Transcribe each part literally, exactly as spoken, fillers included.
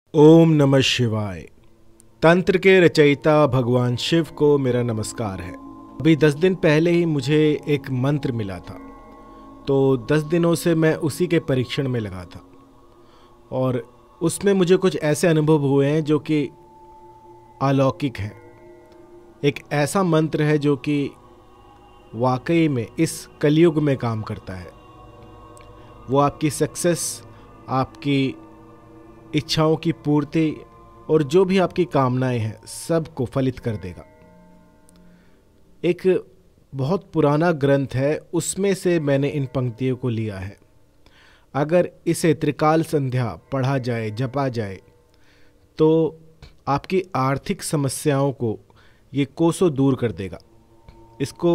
ओम नमः शिवाय। तंत्र के रचयिता भगवान शिव को मेरा नमस्कार है। अभी दस दिन पहले ही मुझे एक मंत्र मिला था, तो दस दिनों से मैं उसी के परीक्षण में लगा था और उसमें मुझे कुछ ऐसे अनुभव हुए हैं जो कि अलौकिक हैं। एक ऐसा मंत्र है जो कि वाकई में इस कलयुग में काम करता है। वो आपकी सक्सेस, आपकी इच्छाओं की पूर्ति और जो भी आपकी कामनाएं हैं सब को फलित कर देगा। एक बहुत पुराना ग्रंथ है, उसमें से मैंने इन पंक्तियों को लिया है। अगर इसे त्रिकाल संध्या पढ़ा जाए, जपा जाए, तो आपकी आर्थिक समस्याओं को ये कोसों दूर कर देगा। इसको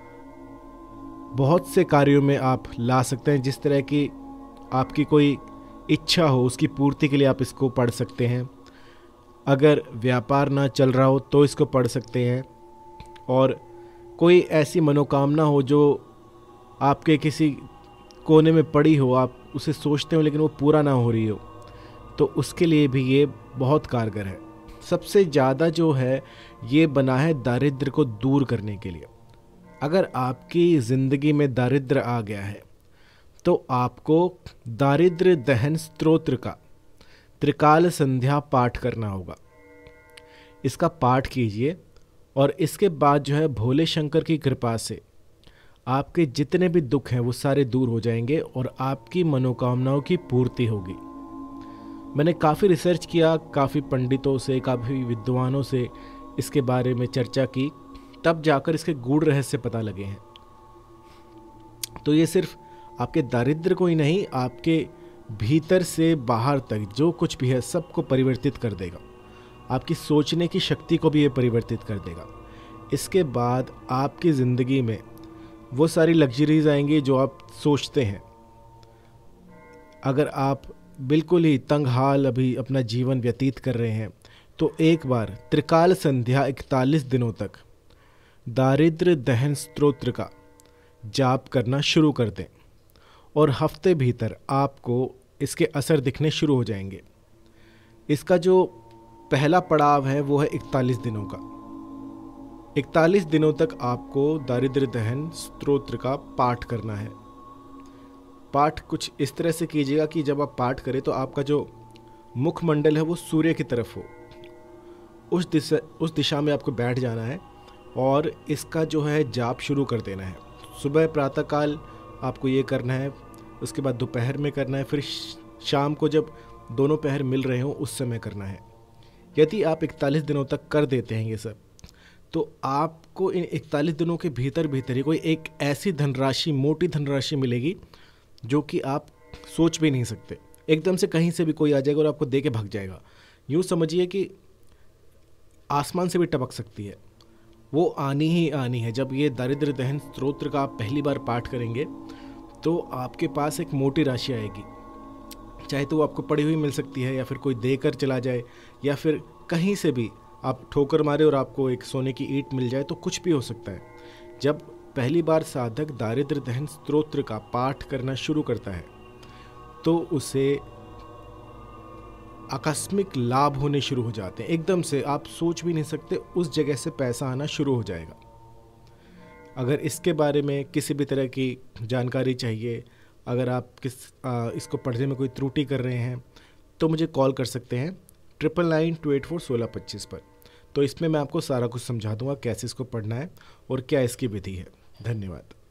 बहुत से कार्यों में आप ला सकते हैं। जिस तरह की आपकी कोई इच्छा हो, उसकी पूर्ति के लिए आप इसको पढ़ सकते हैं। अगर व्यापार ना चल रहा हो तो इसको पढ़ सकते हैं। और कोई ऐसी मनोकामना हो जो आपके किसी कोने में पड़ी हो, आप उसे सोचते हो लेकिन वो पूरा ना हो रही हो, तो उसके लिए भी ये बहुत कारगर है। सबसे ज़्यादा जो है ये बना है दारिद्र्य को दूर करने के लिए। अगर आपकी ज़िंदगी में दारिद्र्य आ गया है तो आपको दारिद्र्य दहन स्तोत्र का त्रिकाल संध्या पाठ करना होगा। इसका पाठ कीजिए और इसके बाद जो है भोले शंकर की कृपा से आपके जितने भी दुख हैं वो सारे दूर हो जाएंगे और आपकी मनोकामनाओं की पूर्ति होगी। मैंने काफ़ी रिसर्च किया, काफ़ी पंडितों से, काफ़ी विद्वानों से इसके बारे में चर्चा की, तब जाकर इसके गूढ़ रहस्य पता लगे हैं। तो ये सिर्फ आपके दारिद्र्य को ही नहीं, आपके भीतर से बाहर तक जो कुछ भी है सबको परिवर्तित कर देगा। आपकी सोचने की शक्ति को भी ये परिवर्तित कर देगा। इसके बाद आपकी ज़िंदगी में वो सारी लग्जरीज आएंगी जो आप सोचते हैं। अगर आप बिल्कुल ही तंग हाल अभी अपना जीवन व्यतीत कर रहे हैं तो एक बार त्रिकाल संध्या इकतालीस दिनों तक दारिद्र्य दहन स्तोत्र का जाप करना शुरू कर दें और हफ्ते भीतर आपको इसके असर दिखने शुरू हो जाएंगे। इसका जो पहला पड़ाव है वो है इकतालीस दिनों का। इकतालीस दिनों तक आपको दारिद्र्य दहन स्तोत्र का पाठ करना है। पाठ कुछ इस तरह से कीजिएगा कि जब आप पाठ करें तो आपका जो मुखमंडल है वो सूर्य की तरफ हो। उस दिशा उस दिशा में आपको बैठ जाना है और इसका जो है जाप शुरू कर देना है। सुबह प्रातःकाल आपको ये करना है, उसके बाद दोपहर में करना है, फिर शाम को जब दोनों पहर मिल रहे हों उस समय करना है। यदि आप इकतालीस दिनों तक कर देते हैं ये सब, तो आपको इन इकतालीस दिनों के भीतर भीतर ही कोई एक ऐसी धनराशि, मोटी धनराशि मिलेगी जो कि आप सोच भी नहीं सकते। एकदम से कहीं से भी कोई आ जाएगा और आपको दे के भाग जाएगा। यूँ समझिए कि आसमान से भी टपक सकती है, वो आनी ही आनी है। जब ये दारिद्र्य दहन स्तोत्र का आप पहली बार पाठ करेंगे तो आपके पास एक मोटी राशि आएगी। चाहे तो वो आपको पड़ी हुई मिल सकती है, या फिर कोई देकर चला जाए, या फिर कहीं से भी आप ठोकर मारे और आपको एक सोने की ईंट मिल जाए, तो कुछ भी हो सकता है। जब पहली बार साधक दारिद्र्य दहन स्तोत्र का पाठ करना शुरू करता है तो उसे आकस्मिक लाभ होने शुरू हो जाते हैं। एकदम से आप सोच भी नहीं सकते, उस जगह से पैसा आना शुरू हो जाएगा। अगर इसके बारे में किसी भी तरह की जानकारी चाहिए, अगर आप किस आ, इसको पढ़ने में कोई त्रुटि कर रहे हैं तो मुझे कॉल कर सकते हैं triple nine two eight four सोलह पच्चीस पर। तो इसमें मैं आपको सारा कुछ समझा दूंगा कैसे इसको पढ़ना है और क्या इसकी विधि है। धन्यवाद।